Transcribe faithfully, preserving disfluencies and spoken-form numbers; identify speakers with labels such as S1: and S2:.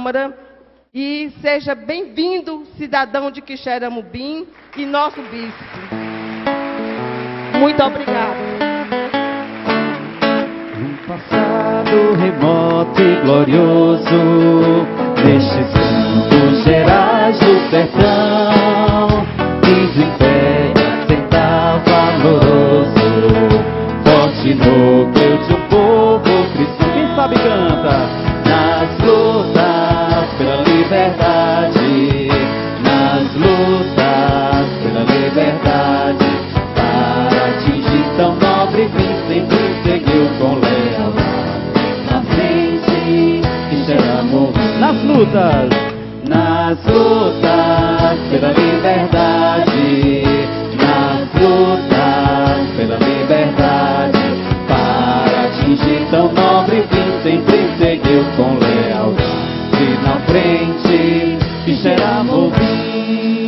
S1: Câmara. E seja bem-vindo, cidadão de Quixeramobim e nosso bispo. Muito obrigada.
S2: Um passado remoto e glorioso, nestes campos gerais do sertão, quis império tentar valoroso, forte núcleo de um povo cristão. Quem sabe canta. Nas lutas pela liberdade, nas lutas pela liberdade, para atingir tão nobre fim, sempre seguiu com lealdade. Na frente, Quixeramobim. Nas lutas, nas lutas pela liberdade, nas lutas pela liberdade, para atingir tão nobre fim, sempre seguiu com lealdade. Na frente, Quixeramobim.